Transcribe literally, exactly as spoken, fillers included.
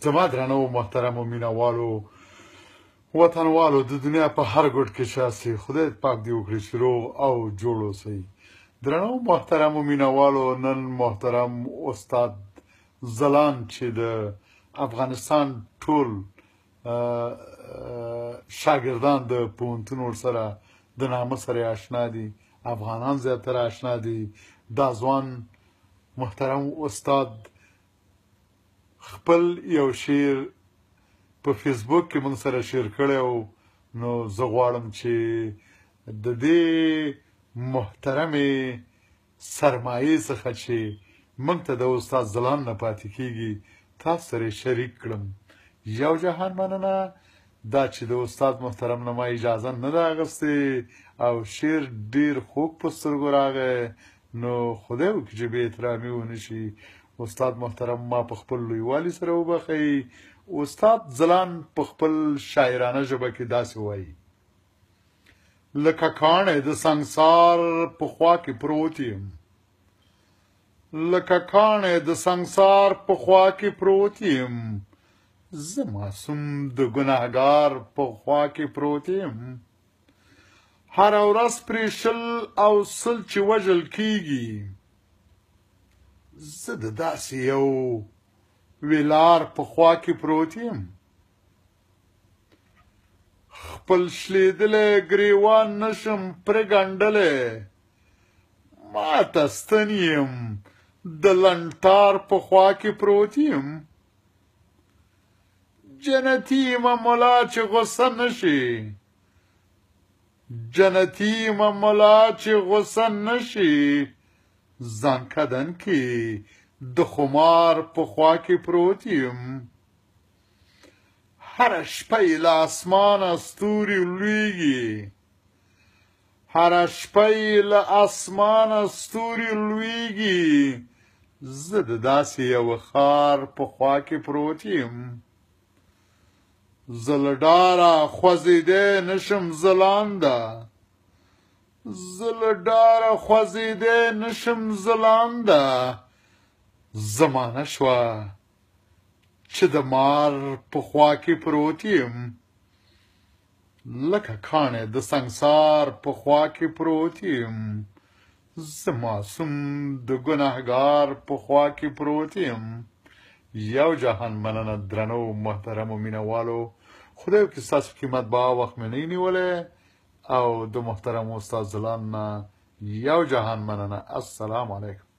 زما درنو محترمو مینهوالو وطنوالو د دنیا په هر ګوټ کې شاسي خدای پاک دې وکړي چې روغ او جوړ اوسئ. درنو محترمو مینهوالو نن محترم استاد ځلاند چې د افغانستان ټول شاګردان د پوهنتون ورسره د نامه سره آشنا دي، افغانان زیاتره آشنا دي. دا ځوان محترم استاد خپل یو شعر په فیسبوک کې موږ سره شیر کړی و، نو زه غواړم چې د دې محترمې سرمایې څخه چې موږ ته د استاد ځلاند نه پاتې کېږي تاسو سره شریک کړم. یو جهان مننه دا چې د استاد محترم نه ما اجازه نه ده اخیستې او شعر ډېر خوږ په سترګو راغی، نو خدای وکړي چې بې احترامي ونه شي. استاد محترم ما په خپل لویوالي سره وبخئ. استاد ځلاند په خپل شاعرانه ژبه کې داسې وایي: لکه کاڼی د سنګسار په خوا کې پروت یم، لکه کاڼی د سنګسار په خوا کې پروت یم، زه معصوم د ګناهګار په خوا کې پروت یم. هره ورځ پرې شل او سل چې وژل کېږي، زه د داسې یو ویلار په خوا کې پروت یم. خپل شلیدلی ګریوان نشم پرې ګنډلی، ماته ستن یم د لنډتار په خوا کې پروت یم. جنتي یم ملا چې غصه نشي، جنتي یم ملا چې غصه نشي، ځان کدن کې د خمار په خوا کې پروت یم. هره شپه یې له اسمانه ستوري لویږي، هره شپه یې له اسمانه ستوري لویږي، زه د داسې یوه ښار په خوا کې پروت یم. زه له ډاره خوځېدی نشم ځلانده، زه له ډاره خوځېدی نشم ځلانده، زمانه شوه چې د مار په خوا کې پروت یم. لکه کاڼی د سنګسار په خوا کې پروت یم، زه معصوم د ګناهګار په خوا کې پروت یم. یو جهان مننه درنو محترمو مینهوالو، خدای وکړي ستاسو قیمت به وخت مې نه نیولی او د محترم استاد ځلاند نه یو جهان مننه. السلام علیکم.